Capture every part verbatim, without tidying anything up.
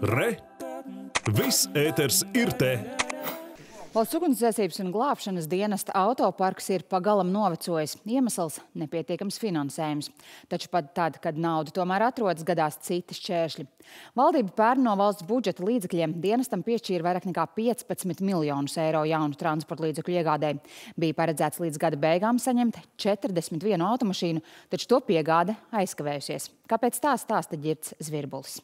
Re! Viss ēters ir te! Valsts ugunsdzēsības un glābšanas dienesta autoparks ir pagalam novecojis. Iemesls – nepietiekams finansējums. Taču pat tad, kad nauda tomēr atrodas, gadās citi šķēršļi. Valdība pērn no valsts budžeta līdzekļiem dienestam piešķīra vairāk nekā piecpadsmit miljonus eiro jaunu transporta līdzekļu iegādē. Bija paredzēts līdz gada beigām saņemt četrdesmit vienu automašīnu, taču to piegāde aizkavējusies. Kāpēc tā stāsta Ģirds Zvirbulis?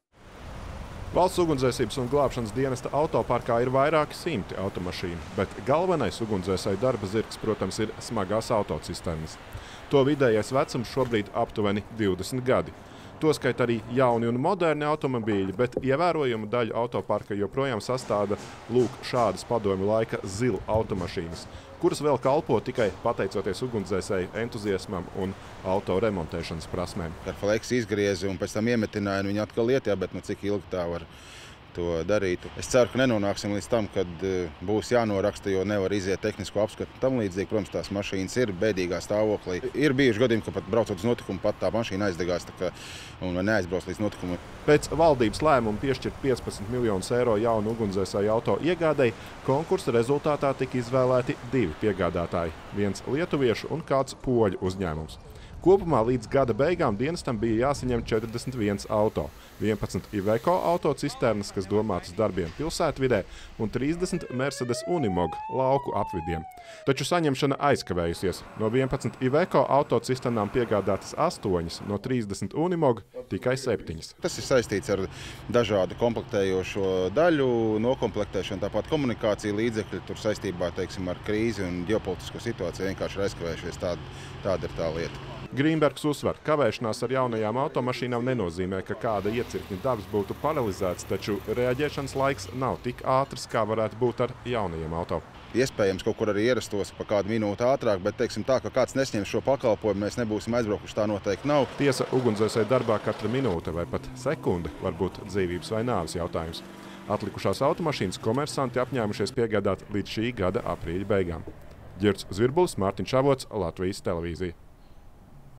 Valsts ugunsdzēsības un glābšanas dienesta autoparkā ir vairāki simti automašīnu, bet galvenais ugunsdzēsēju darba zirgs, protams, ir smagās autocisternas. To vidējais vecums šobrīd aptuveni divdesmit gadi. Toskait arī jauni un moderni automobīļi, bet ievērojumu daļu autoparka joprojām sastāda lūk šādas padomju laika zilu automašīnas, kuras vēl kalpo tikai pateicoties ugunsdzēsēju entuziasmam un auto remontēšanas prasmēm. Ar fleksu izgriezi un pēc tam iemetināja, un viņi atkal lietā, bet nu, cik ilgi tā var to darīt. Es ceru, ka nenonāksim līdz tam, kad būs jānoraksta, jo nevar iziet tehnisko apskatu. Tam līdzīgi, protams, tās mašīnas ir bēdīgā stāvoklī. Ir bijuši gadījumi, ka pat braucot uz notikumu, pat tā mašīna aizdegās tā kā, un neaizbrauc līdz notikumam. Pēc valdības lēmuma piešķirt piecpadsmit miljonus eiro jaunu ugunsdzēsēju auto iegādei, konkursa rezultātā tika izvēlēti divi piegādātāji – viens lietuviešu un kāds poļu uzņēmums. Kopumā līdz gada beigām dienestam bija jāsaņem četrdesmit viens auto, vienpadsmit Iveco autocisternas, kas domātas darbiem pilsētvidē, un trīsdesmit Mercedes Unimog lauku apvidiem. Taču saņemšana aizkavējusies. No vienpadsmit Iveco autocisternām piegādātas astoņas, no trīsdesmit Unimog tikai septiņas. Tas ir saistīts ar dažādu komplektējošo daļu, nokomplektēšanu, tāpat komunikāciju līdzekļi tur saistībā, teiksim, ar krīzi un ģeopolitisko situāciju vienkārši ir aizkavējušies. Tāda, tāda ir tā lieta. Grīnbergs uzsver, kavēšanās ar jaunajām automašīnām nenozīmē, ka kāda iecirkņa darbs būtu paralizēts, taču reaģēšanas laiks nav tik ātrs, kā varētu būt ar jaunajiem auto. Iespējams, kaut kur arī ierastos pa kādu minūti ātrāk, bet teiksim tā, ka kāds nesņems šo pakalpojumu, mēs nebūsim aizbraukuši, tā noteikti nav. Tiesa, ugunsdzēsēju darbā katra minūte vai pat sekunde var būt dzīvības vai nāves jautājums. Atlikušās automašīnas komersanti apņēmušies piegādāt līdz šī gada aprīļa beigām. Ģirds Zvirbulis, Mārtiņš Avots, Latvijas televīzija.